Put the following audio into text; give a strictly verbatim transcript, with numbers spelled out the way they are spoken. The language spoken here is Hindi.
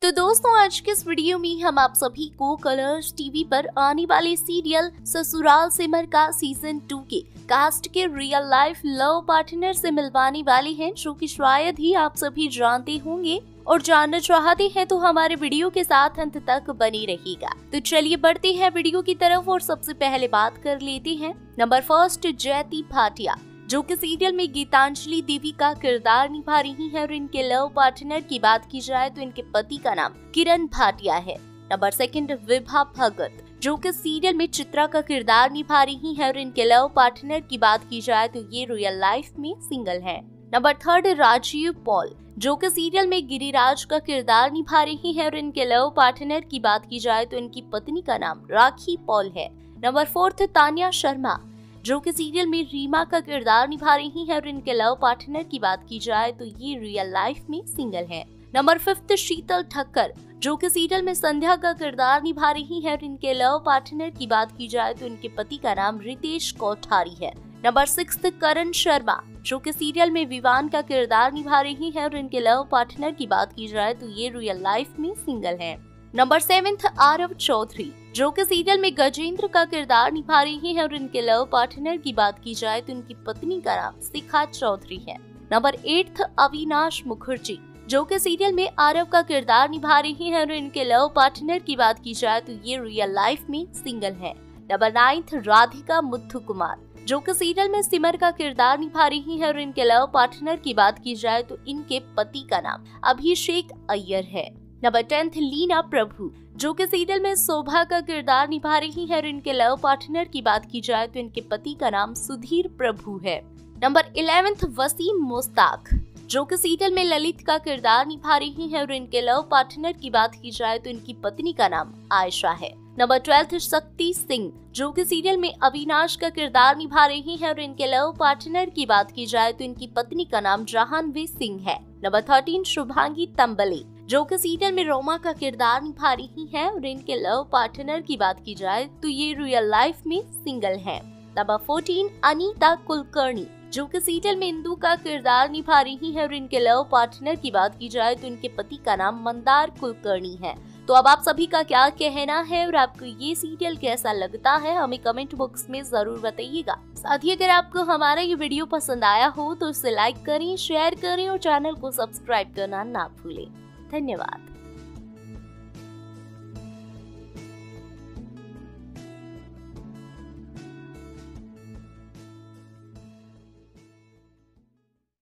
तो दोस्तों, आज के इस वीडियो में हम आप सभी को कलर्स टीवी पर आने वाले serial Sasural Simar Ka season two के कास्ट के रियल लाइफ लव पार्टनर से मिलवाने वाले हैं, जो कि शायद ही आप सभी जानते होंगे। और जानना चाहते हैं तो हमारे वीडियो के साथ अंत तक बनी रहिएगा। तो चलिए बढ़ते हैं वीडियो की तरफ और सबसे पहले बात कर लेते हैं नंबर फर्स्ट, जयती भाटिया, जो कि सीरियल में गीतांजलि देवी का किरदार निभा रही है। और इनके लव पार्टनर की बात की जाए तो इनके पति का नाम किरण भाटिया है। नंबर सेकंड, विभा भगत, जो कि सीरियल में चित्रा का किरदार निभा रही है। और इनके लव पार्टनर की बात की जाए तो ये रियल लाइफ में सिंगल है। नंबर थर्ड, राजीव पॉल, जो कि सीरियल में गिरिराज का किरदार निभा रही है। और इनके लव पार्टनर की बात की जाए तो इनकी पत्नी का नाम राखी पॉल है। नंबर फोर्थ, तान्या शर्मा, जो कि सीरियल में रीमा का किरदार निभा रही है। और इनके लव पार्टनर की बात की जाए तो ये रियल लाइफ में सिंगल है। नंबर फिफ्थ, शीतल ठक्कर, जो कि सीरियल में संध्या का किरदार निभा रही है। और इनके लव पार्टनर की बात की जाए तो इनके पति का नाम रितेश कोठारी है। नंबर सिक्स, करण शर्मा, जो कि सीरियल में विवान का किरदार निभा रही है। और इनके लव पार्टनर की बात की जाए तो ये रियल लाइफ में सिंगल है। नंबर सेवेंथ, आरव चौधरी, जो कि सीरियल में गजेंद्र का किरदार निभा रही है। और इनके लव पार्टनर की बात की जाए तो इनकी पत्नी का नाम शिखा चौधरी है। नंबर एट्थ, अविनाश मुखर्जी, जो कि सीरियल में आरव का किरदार निभा रही है। और इनके लव पार्टनर की बात की जाए तो ये रियल लाइफ में सिंगल है। नंबर नाइन्थ, राधिका मुथु कुमार, जो कि सीरियल में सिमर का किरदार निभा रही है। और इनके लव पार्टनर की बात की जाए तो इनके पति का नाम अभिषेक अय्यर है। नंबर टेंथ, लीना प्रभु, जो कि सीरियल में शोभा का किरदार निभा रही है। और इनके लव पार्टनर की बात की जाए तो इनके पति का नाम सुधीर प्रभु है। नंबर इलेवेंथ, वसीम मुश्ताक, जो कि सीरियल में ललित का किरदार निभा रही है। और इनके लव पार्टनर की बात की जाए तो इनकी पत्नी का नाम आयशा है। नंबर ट्वेल्थ, शक्ति सिंह, जो कि सीरियल में अविनाश का किरदार निभा रही है। और इनके लव पार्टनर की बात की जाए तो इनकी पत्नी का नाम जहानवी सिंह है। नंबर थर्टीन, शुभांगी तंबले, जो कि सीरियल में रोमा का किरदार निभा रही है। और इनके लव पार्टनर की बात की जाए तो ये रियल लाइफ में सिंगल है। नंबर फोर्टीन, अनीता कुलकर्णी, जो कि सीरियल में इंदु का किरदार निभा रही है। और इनके लव पार्टनर की बात की जाए तो इनके पति का नाम मंदार कुलकर्णी है। तो अब आप सभी का क्या कहना है और आपको ये सीरियल कैसा लगता है, हमें कमेंट बॉक्स में जरूर बताइएगा। साथ ही अगर आपको हमारा ये वीडियो पसंद आया हो तो इसे लाइक करें, शेयर करें और चैनल को सब्सक्राइब करना ना भूलें। धन्यवाद।